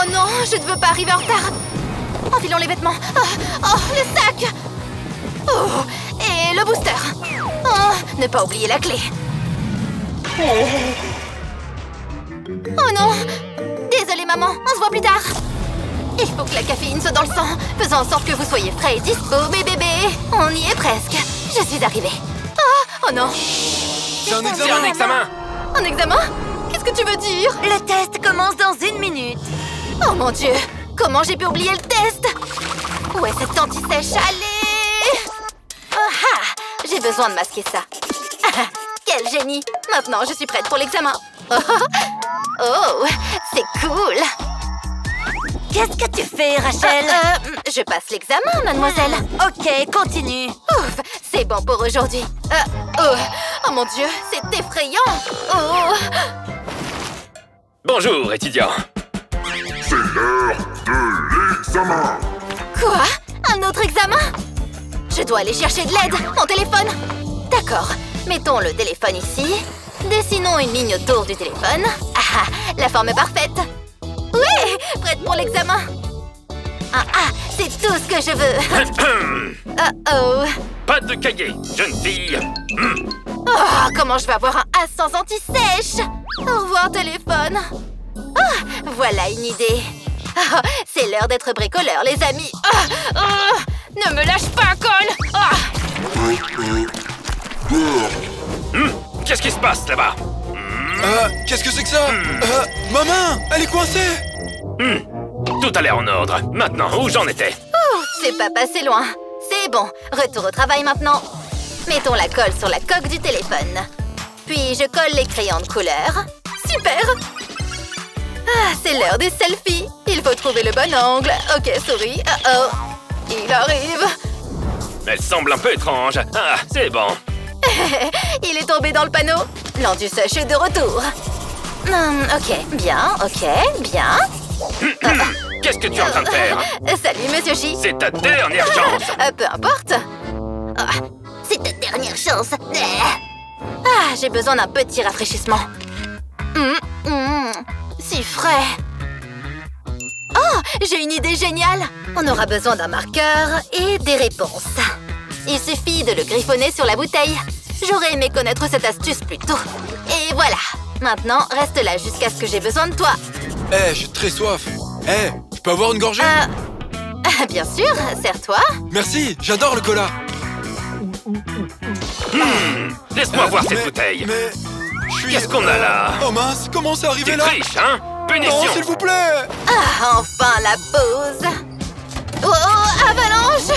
Oh non, je ne veux pas arriver en retard. Enfilons les vêtements. Oh, le sac. Oh, et le booster. Oh, ne pas oublier la clé. Oh non. Désolée, maman. On se voit plus tard. Il faut que la caféine soit dans le sang. Faisons en sorte que vous soyez frais et dispo, bébé. On y est presque. Je suis arrivée. Oh non. C'est un examen. C'est un examen. Un examen? Qu'est-ce que tu veux dire? Le test commence dans 1 minute. Oh mon Dieu! Comment j'ai pu oublier le test? Où est cette anti-sèche? Allez! Ah, j'ai besoin de masquer ça. Ah, quel génie! Maintenant, je suis prête pour l'examen. Oh, c'est cool! Qu'est-ce que tu fais, Rachel? Je passe l'examen, mademoiselle. Ok, continue. Ouf, c'est bon pour aujourd'hui. Oh mon Dieu, c'est effrayant! Oh! Bonjour, étudiant. C'est l'heure de l'examen. Quoi? Un autre examen? Je dois aller chercher de l'aide. Mon téléphone. D'accord. Mettons le téléphone ici. Dessinons une ligne autour du téléphone. Ah, la forme est parfaite. Oui, prête pour l'examen. C'est tout ce que je veux. Oh. Pas de cahier, jeune fille. Oh, comment je vais avoir un as sans anti-sèche? Au revoir, téléphone. Ah, voilà une idée. Oh, c'est l'heure d'être bricoleur, les amis. Ne me lâche pas, Cole. Qu'est-ce qui se passe là-bas? Qu'est-ce que c'est que ça? Ma main, elle est coincée. Tout a l'air en ordre. Maintenant, où j'en étais? C'est pas passé loin. C'est bon, retour au travail maintenant. Mettons la colle sur la coque du téléphone. Puis je colle les crayons de couleur. Super! C'est l'heure des selfies. Il faut trouver le bon angle. Ok, souris. Il arrive. Elle semble un peu étrange. Ah, c'est bon. Il est tombé dans le panneau. L'anti-sèche est de retour. Ok, bien, Qu'est-ce que tu es en train de faire? Salut, Monsieur J. C'est ta dernière chance. Peu importe. C'est ta dernière chance. J'ai besoin d'un petit rafraîchissement. Si frais. Oh, j'ai une idée géniale. On aura besoin d'un marqueur et des réponses. Il suffit de le griffonner sur la bouteille. J'aurais aimé connaître cette astuce plus tôt. Et voilà. Maintenant, reste là jusqu'à ce que j'ai besoin de toi. J'ai très soif. Je peux avoir une gorgée? Bien sûr, sers-toi. Merci, j'adore le cola. Laisse-moi voir cette bouteille. Mais je suis... Qu'est-ce qu'on a là? Oh mince, comment c'est arrivé Tu là? triches, hein? Non, Punition. s'il vous plaît. Enfin la pause. Oh, avalanche.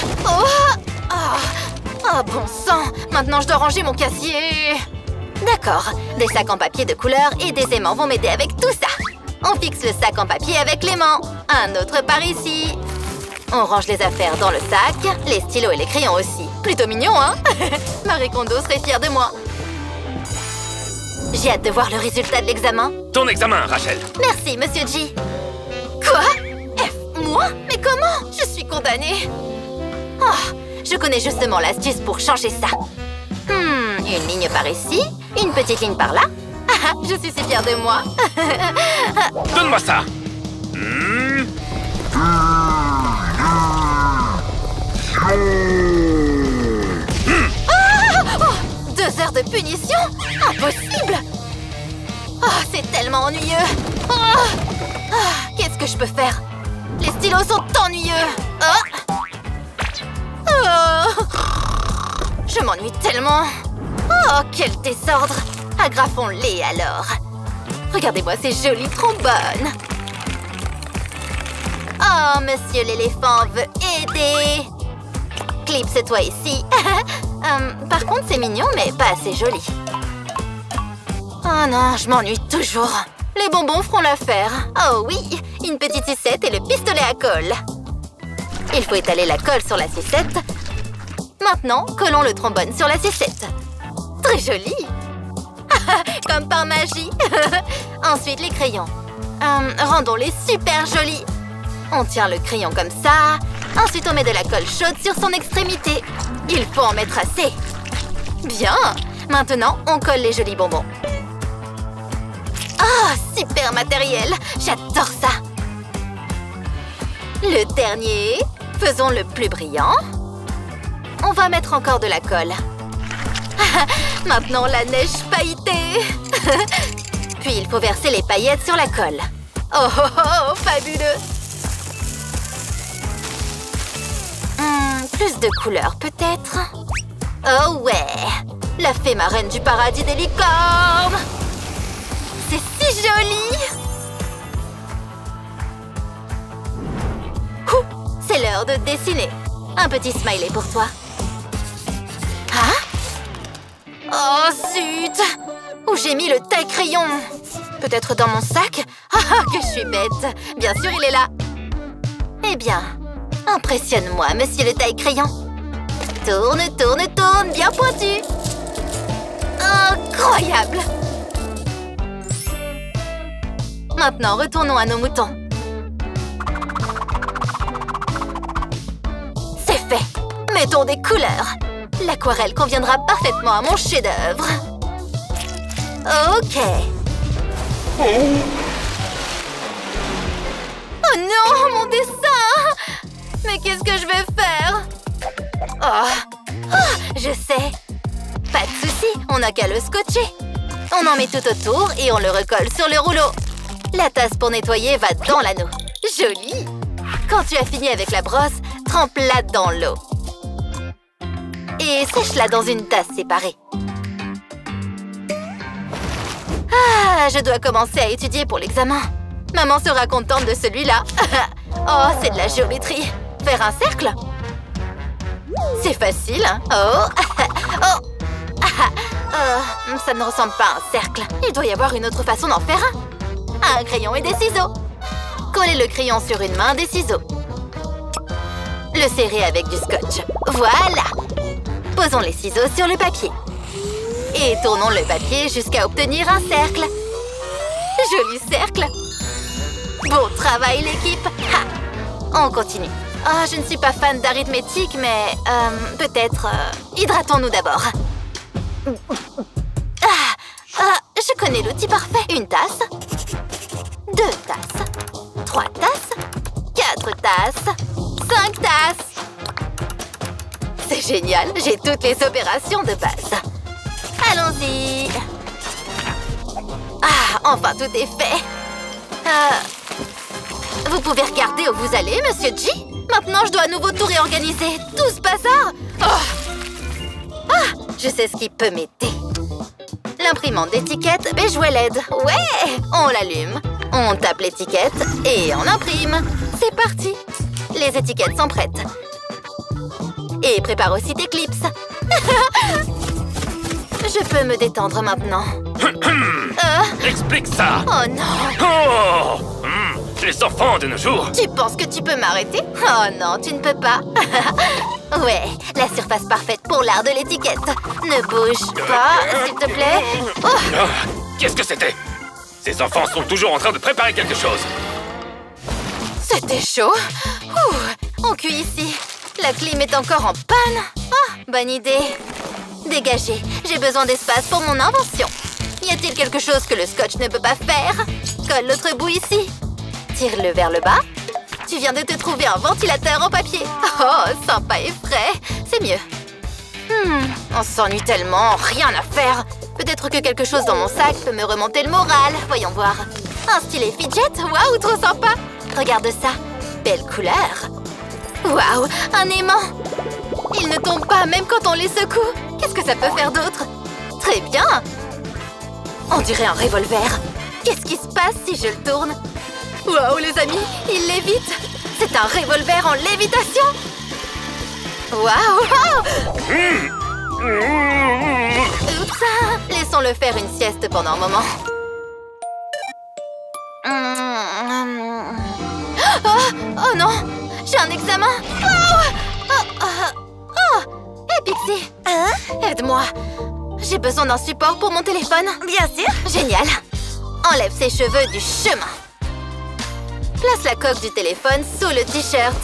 Oh, bon sang. Maintenant, je dois ranger mon casier. D'accord. Des sacs en papier de couleur et des aimants vont m'aider avec tout ça. On fixe le sac en papier avec l'aimant. Un autre par ici. On range les affaires dans le sac, les stylos et les crayons aussi. Plutôt mignon, hein? Marie Kondo serait fière de moi. J'ai hâte de voir le résultat de l'examen. Ton examen, Rachel. Merci, Monsieur J. Quoi? Moi? Mais comment? Je suis condamnée. Je connais justement l'astuce pour changer ça. Une ligne par ici, une petite ligne par là. Je suis si fière de moi. Donne-moi ça. 2 heures de punition? Impossible! C'est tellement ennuyeux. Qu'est-ce que je peux faire? Les stylos sont ennuyeux. Je m'ennuie tellement. Quel désordre. Agrafons-les alors. Regardez-moi ces jolis trombones. Oh, monsieur l'éléphant veut aider. Clipse-toi ici. Par contre, c'est mignon, mais pas assez joli. Oh non, je m'ennuie toujours. Les bonbons feront l'affaire. Oh oui, une petite sucette et le pistolet à colle. Il faut étaler la colle sur la sucette. Maintenant, collons le trombone sur la sucette. Très joli. Comme par magie. Ensuite, les crayons. Rendons-les super jolis. On tient le crayon comme ça. Ensuite, on met de la colle chaude sur son extrémité. Il faut en mettre assez. Bien. Maintenant, on colle les jolis bonbons. Super matériel. J'adore ça. Le dernier. Faisons le plus brillant. On va mettre encore de la colle. Maintenant, la neige pailletée. Puis, il faut verser les paillettes sur la colle. Oh, oh, oh, fabuleux. Plus de couleurs, peut-être. Oh ouais, la fée marraine du paradis des licornes. C'est si joli. C'est l'heure de dessiner. Un petit smiley pour toi. Hein? Oh zut! Où j'ai mis le taille-crayon? Peut-être dans mon sac? Ah, que je suis bête. Bien sûr, il est là. Eh bien, impressionne-moi, monsieur le taille-crayon. Tourne, tourne, tourne, bien pointu. Incroyable! Maintenant, retournons à nos moutons. C'est fait! Mettons des couleurs. L'aquarelle conviendra parfaitement à mon chef-d'œuvre. Ok. Oh non, mon dessin! Mais qu'est-ce que je vais faire? Oh, je sais. Pas de souci, on n'a qu'à le scotcher. On en met tout autour et on le recolle sur le rouleau. La tasse pour nettoyer va dans l'anneau. Joli! Quand tu as fini avec la brosse, trempe-la dans l'eau. Et sèche-la dans une tasse séparée. Ah, je dois commencer à étudier pour l'examen. Maman sera contente de celui-là. Oh, c'est de la géométrie. Faire un cercle? C'est facile, hein? Oh! Oh! Ça ne ressemble pas à un cercle. Il doit y avoir une autre façon d'en faire un. Un crayon et des ciseaux. Collez le crayon sur une main, des ciseaux. Le serrer avec du scotch. Voilà! Posons les ciseaux sur le papier. Et tournons le papier jusqu'à obtenir un cercle. Joli cercle! Bon travail, l'équipe! On continue. Oh, je ne suis pas fan d'arithmétique, mais peut-être hydratons-nous d'abord. Je connais l'outil parfait. Une tasse, 2 tasses, 3 tasses, 4 tasses, 5 tasses. C'est génial, j'ai toutes les opérations de base. Allons-y. Ah, enfin tout est fait. Vous pouvez regarder où vous allez, Monsieur G? Maintenant, je dois à nouveau tout réorganiser. Tout ce bazar. Oh. Ah, je sais ce qui peut m'aider. L'imprimante d'étiquette beige ou LED. Ouais, on l'allume, on tape l'étiquette et on imprime. C'est parti. Les étiquettes sont prêtes. Et prépare aussi tes clips. Je peux me détendre maintenant. Explique ça. Oh non. Oh, les enfants de nos jours. Tu penses que tu peux m'arrêter? Oh non, tu ne peux pas. Ouais, la surface parfaite pour l'art de l'étiquette. Ne bouge pas, s'il te plaît. Oh. Qu'est-ce que c'était? Ces enfants sont toujours en train de préparer quelque chose. C'était chaud. On cuit ici. La clim est encore en panne. Oh, bonne idée. Dégagez, j'ai besoin d'espace pour mon invention. Y a-t-il quelque chose que le scotch ne peut pas faire? Colle l'autre bout ici. Tire-le vers le bas. Tu viens de te trouver un ventilateur en papier. Oh, sympa et frais. C'est mieux. On s'ennuie tellement, rien à faire. Peut-être que quelque chose dans mon sac peut me remonter le moral. Voyons voir. Un stylet fidget? Waouh, trop sympa. Regarde ça. Belle couleur. Waouh, un aimant. Il ne tombe pas même quand on les secoue. Qu'est-ce que ça peut faire d'autre? Très bien. On dirait un revolver. Qu'est-ce qui se passe si je le tourne? Waouh, les amis, il lévite. C'est un revolver en lévitation. Waouh. Oups, laissons-le faire une sieste pendant un moment. Oh non, j'ai un examen. Hé, Pixie. Aide-moi. J'ai besoin d'un support pour mon téléphone. Bien sûr. Génial. Enlève ses cheveux du chemin. Place la coque du téléphone sous le t-shirt.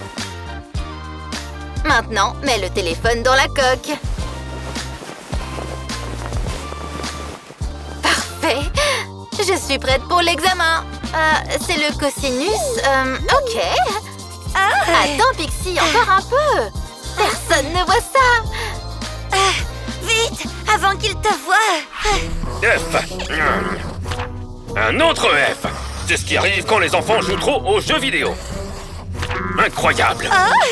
Maintenant, mets le téléphone dans la coque. Parfait. Je suis prête pour l'examen. C'est le cosinus. Ok. Attends, Pixie, encore un peu. Personne ne voit ça. Vite, avant qu'il te voie. F. Un autre F. C'est ce qui arrive quand les enfants jouent trop aux jeux vidéo. Incroyable.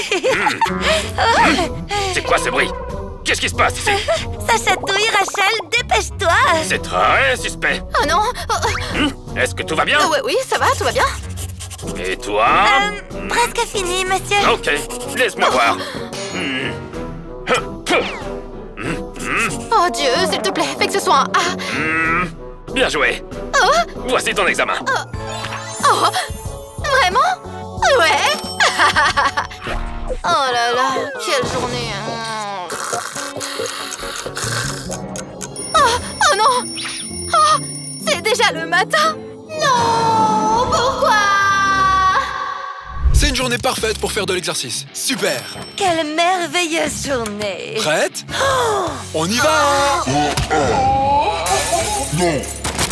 C'est quoi ce bruit? Qu'est-ce qui se passe ici? Ça chatouille, Rachel, dépêche-toi. C'est très suspect. Oh non. Est-ce que tout va bien? Oui, ça va, tout va bien. Et toi? Presque fini, monsieur. Ok, laisse-moi voir. Oh Dieu, s'il te plaît, fais que ce soit un A. Bien joué. Voici ton examen. Oh, vraiment? Ouais. Oh là là, quelle journée. Oh non. Oh, c'est déjà le matin. Non, pourquoi? C'est une journée parfaite pour faire de l'exercice. Super. Quelle merveilleuse journée. Prête? On y va. Non.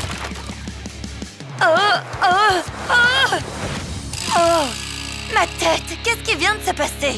Oh, ma tête, qu'est-ce qui vient de se passer?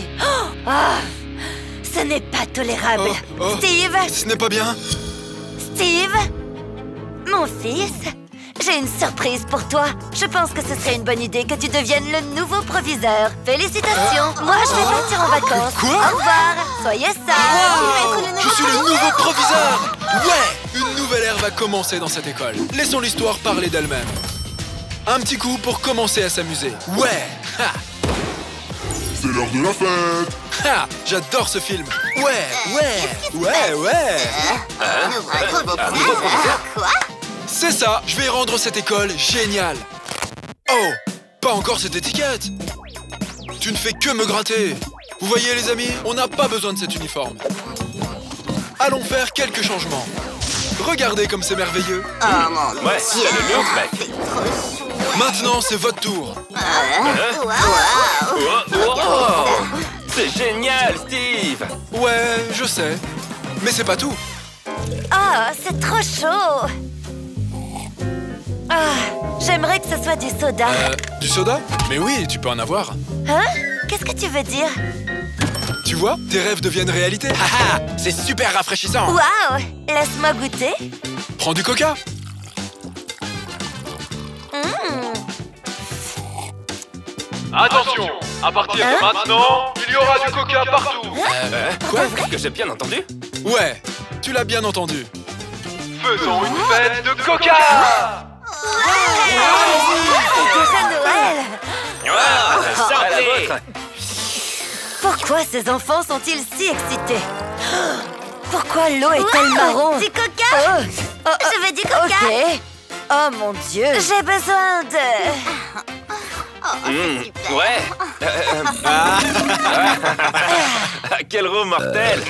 Ce n'est pas tolérable. Steve, Ce n'est pas bien. Steve, mon fils, j'ai une surprise pour toi. Je pense que ce serait une bonne idée que tu deviennes le nouveau proviseur. Félicitations. Moi, je vais partir en vacances. Quoi? Au revoir. Soyez sages. Je suis le nouveau proviseur. Ouais. Une nouvelle ère va commencer dans cette école. Laissons l'histoire parler d'elle-même. Un petit coup pour commencer à s'amuser. Ouais. Ha. C'est l'heure de la fête. Ha. J'adore ce film. Ouais. Quoi? C'est ça, je vais rendre cette école géniale. Oh, pas encore cette étiquette. Tu ne fais que me gratter. Vous voyez les amis, on n'a pas besoin de cet uniforme. Allons faire quelques changements. Regardez comme c'est merveilleux. Oh mon Ouais, c'est le look, mec. Maintenant, c'est votre tour. Oh, c'est génial, Steve. Ouais, je sais. Mais c'est pas tout. Ah, c'est trop chaud. J'aimerais que ce soit du soda. Du soda? Mais oui, tu peux en avoir. Hein? Qu'est-ce que tu veux dire? Tu vois, tes rêves deviennent réalité. Haha, c'est super rafraîchissant. Waouh! Laisse-moi goûter. Prends du coca. Attention, à partir de maintenant, il y aura du coca partout. Quoi? Est-ce que j'ai bien entendu? Ouais, tu l'as bien entendu. Faisons une fête de coca. C'est déjà Noël. Ça, la vôtre. Pourquoi ces enfants sont-ils si excités? Pourquoi l'eau est-elle marron? Du coca. Je veux du coca. Ok. Oh mon Dieu. J'ai besoin de... Ouais. Quel roux mortel.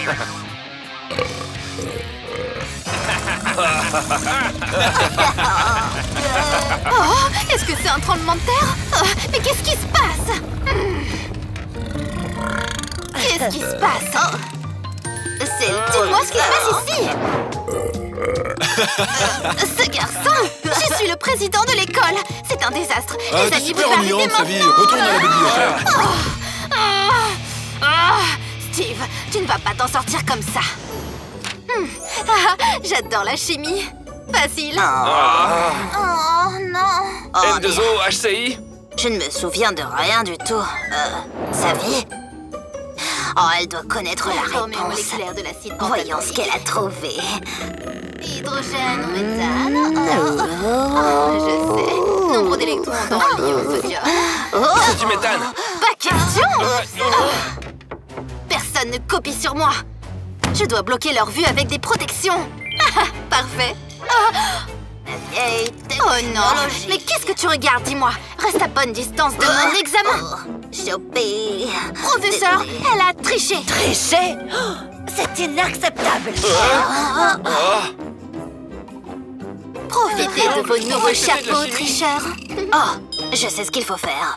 Oh, est-ce que c'est un tremblement de terre? Mais qu'est-ce qui se passe? Qu'est-ce qui se passe? Dis-moi ce qui se passe ici. Ce garçon, je suis le président de l'école. C'est un désastre. Les T'es amis super peuvent ennuyante, arriver sa vie. maintenant. Retourne à la bibliothèque. Steve, tu ne vas pas t'en sortir comme ça. J'adore la chimie. Facile. Oh non. M2O, HCI. Je ne me souviens de rien du tout. Sa vie? Oh, elle doit connaître la réponse. De l'acide Voyons ce qu'elle a trouvé. Hydrogène, méthane. Je sais. Nombre d'électrons dans l'ion sodium. C'est du méthane. Pas question. Personne ne copie sur moi. Je dois bloquer leur vue avec des protections. Parfait. Oh non. Mais qu'est-ce que tu regardes, dis-moi? Reste à bonne distance de mon examen. Chopé. Professeur, elle a triché. Tricher? C'est inacceptable. Profitez de vos nouveaux chapeaux, tricheurs. Oh, je sais ce qu'il faut faire.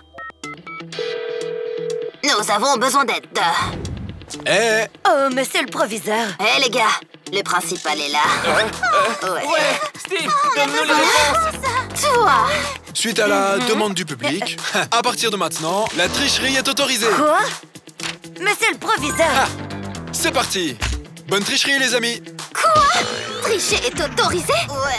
Nous avons besoin d'aide. Eh, Oh, monsieur le proviseur. Hé les gars, le principal est là. Ouais, Steve, donne-nous les réponses. Toi, Suite à la demande du public, à partir de maintenant, la tricherie est autorisée. Quoi? Monsieur le proviseur! Ah, c'est parti. Bonne tricherie, les amis. Quoi? Tricher est autorisé? Ouais.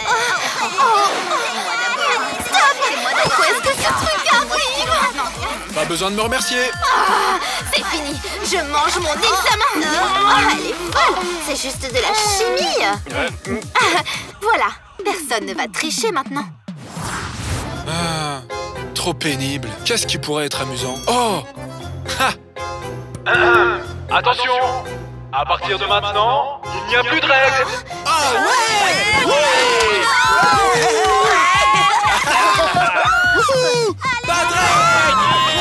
Stop! Pourquoi est-ce que ce truc arrive? Pas besoin de me remercier. Ah, c'est fini. Je mange mon examen. Elle est folle. C'est juste de la chimie. Voilà. Personne ne va tricher maintenant. Ah, trop pénible. Qu'est-ce qui pourrait être amusant? Oh! Ha! Attention! À partir de maintenant, il n'y a plus de règles! Ah ouais! Pas de règles!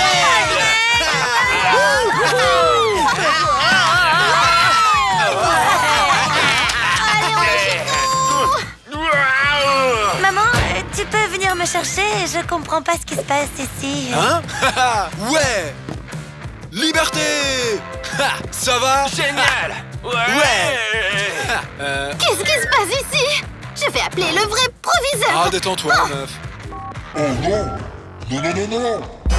Maman, tu peux venir me chercher? Je comprends pas ce qui se passe ici. Hein? Ouais! Liberté! Ha! Ça va? Génial! Ouais! Qu'est-ce qui se passe ici? Je vais appeler le vrai proviseur. Ah, détends-toi, meuf. Oh non! Non, non, non, non!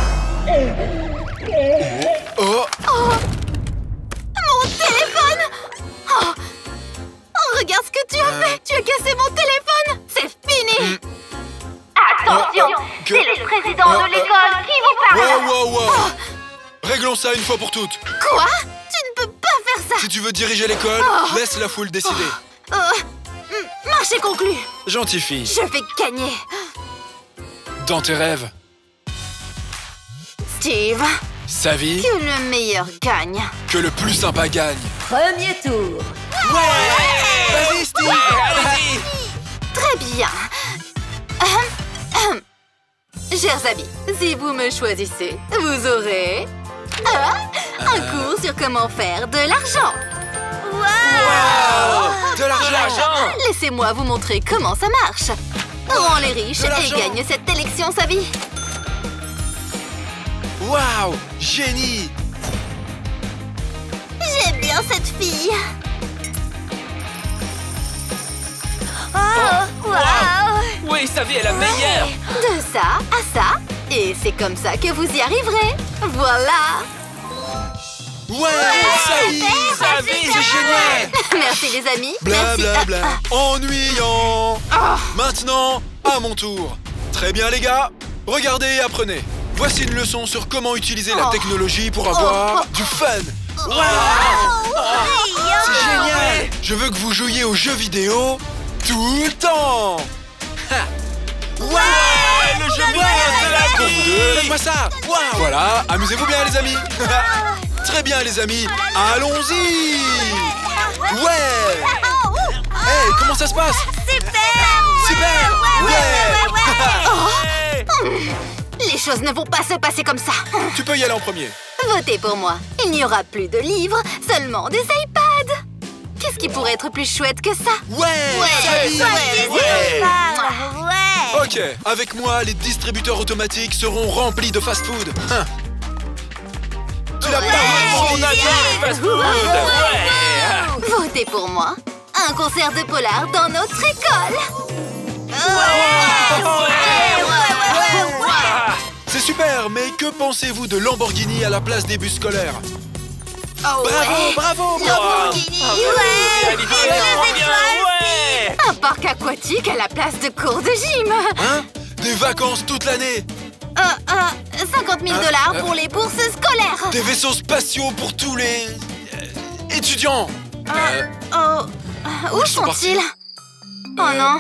Oh! Mon téléphone! Oh, regarde ce que tu as fait! Tu as cassé mon téléphone! C'est fini! Attention! Que- C'est le président de l'école qui vous parle! Wow! Réglons ça une fois pour toutes. Quoi? Tu ne peux pas faire ça! Si tu veux diriger l'école, laisse la foule décider. Marché conclu! Gentille fille. Je vais gagner! Dans tes rêves, Steve, sa vie, que le meilleur gagne! que le plus sympa gagne. Premier tour. Vas-y, Steve! Allez-y! Très bien! Chers amis, si vous me choisissez, vous aurez... un cours sur comment faire de l'argent! De l'argent! Laissez-moi vous montrer comment ça marche! Rends les riches De et l'argent. gagne cette élection sa vie! Waouh! Génie! J'aime bien cette fille! Waouh! Oui, sa vie est la meilleure! De ça à ça, et c'est comme ça que vous y arriverez! Voilà! Ouais! Sa vie! Sa vie! C'est génial! Merci les amis! Bla Merci! bla bla. Ennuyant! Maintenant, à mon tour. Très bien, les gars. Regardez et apprenez. Voici une leçon sur comment utiliser la technologie pour avoir du fun. C'est génial! Je veux que vous jouiez aux jeux vidéo tout le temps. Ha. Le jeu vidéo, c'est la Pour vous deux, vie! faites-moi ça. Voilà, amusez-vous bien, les amis. Très bien, les amis. Allons-y. Ouais. Hey, comment ça se passe? Super. Ouais. Les choses ne vont pas se passer comme ça! Tu peux y aller en premier. Votez pour moi. Il n'y aura plus de livres, seulement des iPads. Qu'est-ce qui pourrait être plus chouette que ça? Ouais. Ok, avec moi, les distributeurs automatiques seront remplis de fast-food. Hein. Tu l'as pas On a dit fast-food! Ouais! Votez pour moi. Un concert de polar dans notre école. C'est super, mais que pensez-vous de Lamborghini à la place des bus scolaires? Oh Bravo! Lamborghini, Ouais! Un parc aquatique à la place de cours de gym. Hein? Des vacances toute l'année. 50 000 $ pour les bourses scolaires. Des vaisseaux spatiaux pour tous les... étudiants. Où sont-ils? Oh non.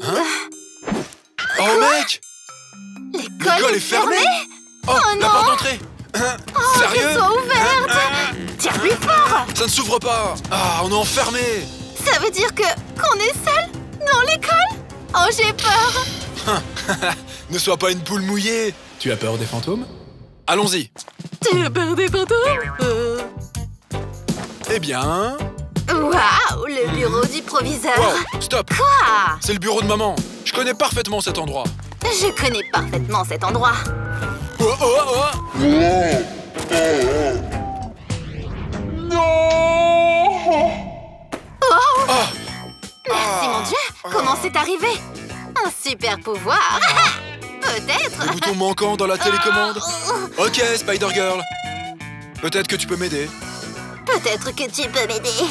Oh mec! L'école est fermée? Oh, Oh la non. porte d'entrée. Sérieux? Qu'elle soit ouverte. Tire plus fort. Ça ne s'ouvre pas. Ah, on est enfermé. Ça veut dire qu'on est seul dans l'école? Oh, j'ai peur. Ne sois pas une poule mouillée. Tu as peur des fantômes? Allons-y. Tu as peur des fantômes? Eh bien... Waouh, le bureau du proviseur. Wow, stop. Quoi? C'est le bureau de maman. Je connais parfaitement cet endroit. Je connais parfaitement cet endroit. Oh, oh, oh. Merci mon Dieu. Comment c'est arrivé? Un super pouvoir. Peut-être. Le bouton manquant dans la télécommande. Ok, Spider-Girl. Peut-être que tu peux m'aider. Peut-être que tu peux m'aider.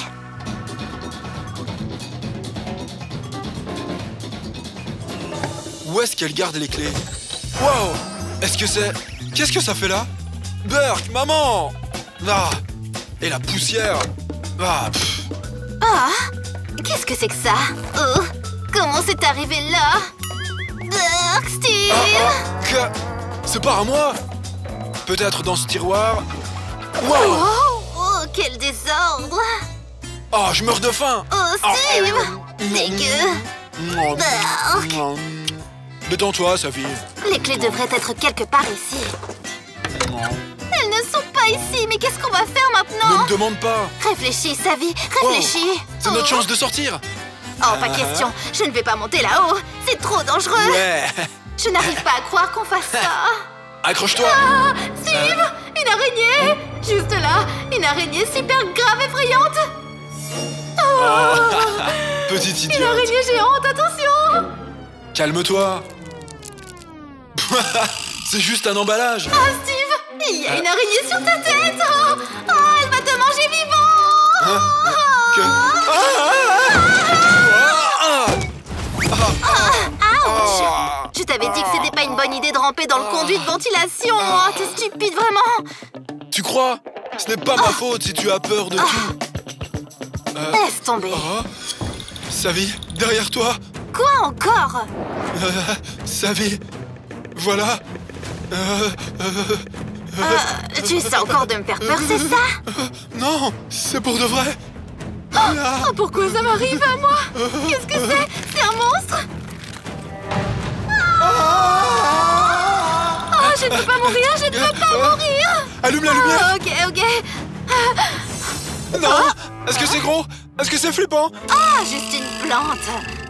Où est-ce qu'elle garde les clés? Wow! Est-ce que c'est... Qu'est-ce que ça fait là? Burk, maman! Ah! Et la poussière! Ah! Pff. Ah! Qu'est-ce que c'est que ça? Oh! Comment c'est arrivé là? Burk, Steve! Que... C'est pas à moi! Peut-être dans ce tiroir? Wow! Oh, quel désordre! Oh, je meurs de faim! Oh, Steve! Dégueu! Burk! Détends-toi, Savi. Les clés devraient être quelque part ici. Elles ne sont pas ici, mais qu'est-ce qu'on va faire maintenant? Ne me demande pas. Réfléchis, Savi, réfléchis. Wow. C'est notre chance de sortir. Oh, pas question. Je ne vais pas monter là-haut. C'est trop dangereux. Ouais. Je n'arrive pas à croire qu'on fasse ça. Accroche-toi. Ah, Steve, une araignée. Juste là, une araignée super grave effrayante. Oh, Petite idiote. une araignée géante, attention. Calme-toi. C'est juste un emballage. Ah, Steve, il y a une araignée sur ta tête. Oh, elle va te manger vivant. Hein? Que... Ouch. Je t'avais dit que c'était pas une bonne idée de ramper dans le conduit de ventilation. Oh, t'es stupide, vraiment. Tu crois? Ce n'est pas ma faute si tu as peur de tout. Laisse tomber. Savi, derrière toi. Quoi encore? Savi, voilà. Tu essaies encore de me faire peur, c'est ça? Non, c'est pour de vrai. Oh, pourquoi ça m'arrive à moi? Qu'est-ce que c'est? C'est un monstre? Oh, je ne peux pas mourir, je ne peux pas mourir. Allume la lumière. Ok. Non. Est-ce que c'est gros? Est-ce que c'est flippant? Ah, juste une plante.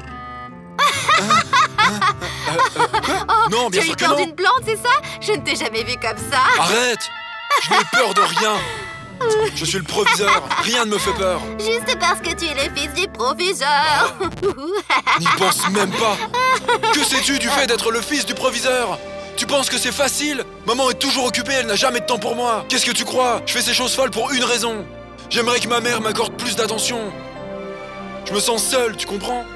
Non, bien Tu as sûr eu que peur non. d'une plante, c'est ça? Je ne t'ai jamais vu comme ça. Arrête. Je n'ai peur de rien. Je suis le proviseur. Rien ne me fait peur. Juste parce que tu es le fils du proviseur. N'y pense même pas. Que sais-tu du fait d'être le fils du proviseur? Tu penses que c'est facile? Maman est toujours occupée, elle n'a jamais de temps pour moi. Qu'est-ce que tu crois? Je fais ces choses folles pour une raison. J'aimerais que ma mère m'accorde plus d'attention. Je me sens seul, tu comprends?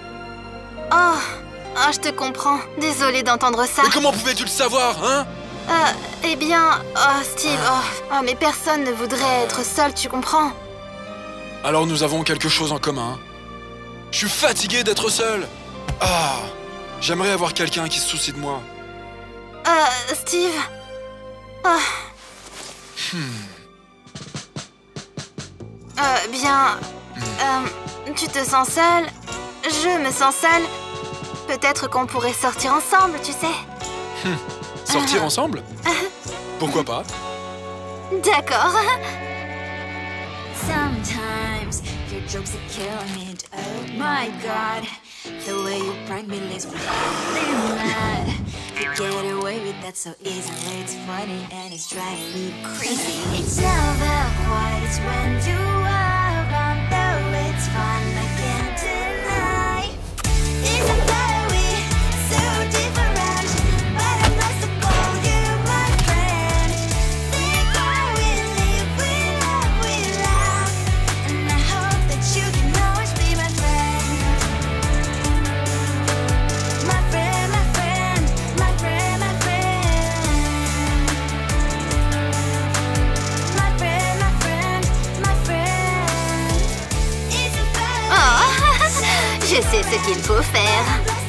Oh, je te comprends. Désolée d'entendre ça. Mais comment pouvais-tu le savoir, hein? Eh bien... Oh, Steve, mais personne ne voudrait être seul, tu comprends? Alors nous avons quelque chose en commun. Je suis fatigué d'être seul. Ah, j'aimerais avoir quelqu'un qui se soucie de moi. Steve... Bien... tu te sens seul? Je me sens seule. Peut-être qu'on pourrait sortir ensemble, tu sais. Sortir ensemble? Pourquoi pas? D'accord. Sometimes your jokes are killing me. Oh my God, the way you prank me leaves me mad. You get away with that so easily. It's funny and it's driving me crazy. It's never quiet. It's when you are around, though it's fun. I can't deny. It's a very so different, but I must call you my friend. Think I will live, we laugh, and I hope that you can always be my friend. My friend, my friend, my friend, my friend. My friend, my friend, my friend. It's a very Oh, je sais ce qu'il faut faire.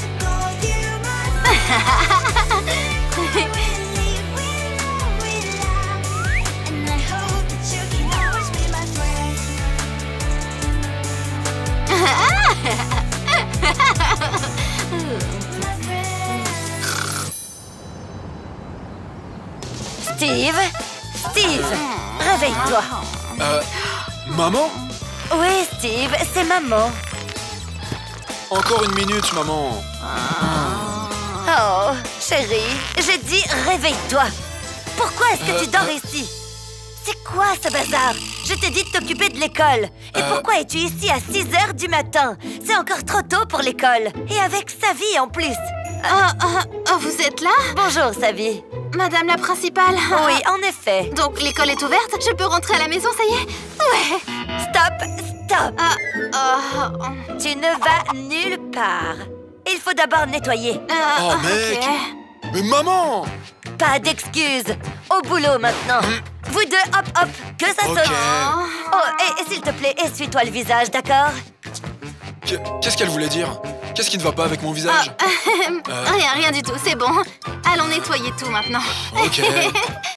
Steve, réveille-toi. Maman? Oui, Steve, c'est maman. Encore une minute, maman. Oh, chérie, j'ai dit réveille-toi. Pourquoi est-ce que tu dors ici? C'est quoi ce bazar? Je t'ai dit de t'occuper de l'école. Et pourquoi es-tu ici à 6 h du matin? C'est encore trop tôt pour l'école. Et avec Savi en plus. Vous êtes là? Bonjour, Savi. Madame la principale? Oui, en effet. Donc l'école est ouverte? Je peux rentrer à la maison, ça y est? Ouais. Stop. Tu ne vas nulle part. Il faut d'abord nettoyer. Oh, mec! Ok. Mais maman! Pas d'excuses. Au boulot maintenant. Vous deux, hop, que ça Ok. sonne. Oh, et s'il te plaît, essuie-toi le visage, d'accord? Qu'est-ce qu'elle voulait dire? Qu'est-ce qui ne va pas avec mon visage? Rien du tout, c'est bon. Allons nettoyer tout maintenant. Ok.